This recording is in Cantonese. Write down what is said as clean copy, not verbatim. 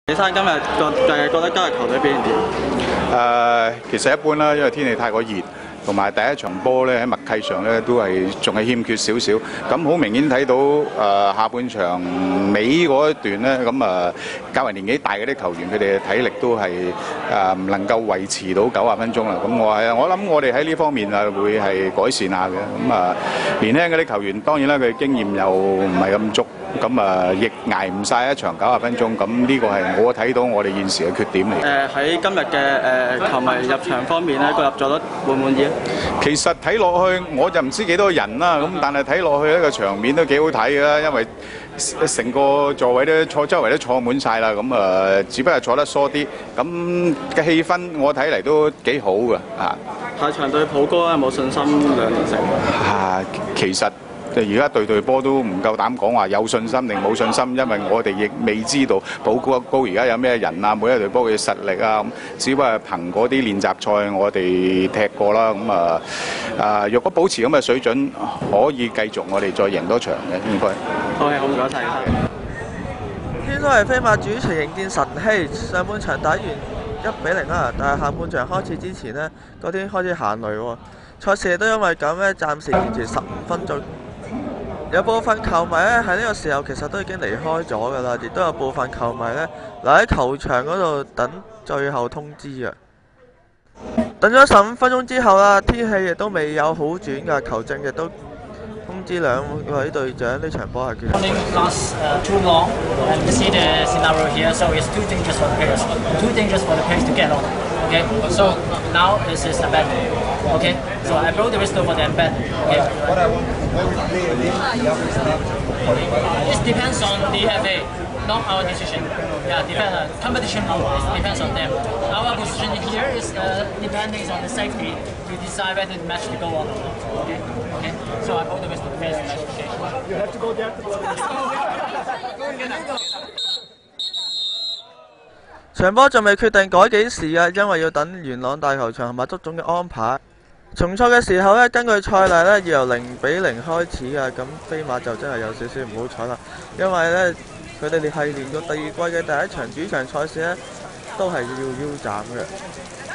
李生今日覺得今日球隊表現點？ 其實一般啦，因為天氣太過熱，同埋第一場波咧喺默契上咧都係仲係欠缺少少。咁好明顯睇到下半場尾嗰一段咧，咁較為年紀大嗰啲球員，佢哋嘅體力都係唔能夠維持到90分鐘啦。咁我諗我哋喺呢方面會係改善下嘅。咁年輕嗰啲球員當然啦，佢經驗又唔係咁足。咁亦捱唔晒一場90分鐘，咁呢個係我睇到我哋現時嘅缺點嚟。 喺今日嘅球迷入場方面咧，個入座率滿唔滿意啊？ 其實睇落去我就唔知幾多人啦，咁但係睇落去呢個場面都幾好睇嘅，因為成個座位都周圍都坐滿晒啦，咁只不過坐得疏啲，咁嘅氣氛我睇嚟都幾好嘅啊。 下場對普高有冇信心2連勝？ 其實。而家對波都唔夠膽講話有信心定冇信心，因為我哋亦未知道普高而家有咩人啊，每一隊波嘅實力啊，咁只不過係憑嗰啲練習賽我哋踢過啦，咁若果保持咁嘅水準，可以繼續我哋再贏多場嘅應該。 好嘅，好唔該曬。 天都係飛馬主場迎戰晨曦，上半場打完1-0啦，但係下半場開始之前呢，嗰天開始行雷喎，賽事都因為咁呢，暫時延遲15分鐘。有部分球迷咧喺呢個時候其實都已經離開咗㗎啦，亦都有部分球迷咧留喺球場嗰度等最後通知啊。等咗15分鐘之後啦，天氣亦都未有好轉㗎，球證亦都通知兩位隊長呢場波係決定。 Okay, so now this is a bet. Okay, so I broke the whistle for them bet. Okay. It depends on the FA, not our decision. Yeah, depends on competition rule. It depends on them. Our position here is depending on the safety to decide whether the match to go on. Okay, okay. So I broke the whistle for the match. Okay. You have to go there. 場波仲未決定改幾時啊，因為要等元朗大球場同埋足總嘅安排。重賽嘅時候呢，根據賽例呢，要由0-0開始啊，咁飛馬就真係有少少唔好彩啦，因為呢，佢哋係連續第2季嘅第一場主場賽事呢，都係要腰斬嘅。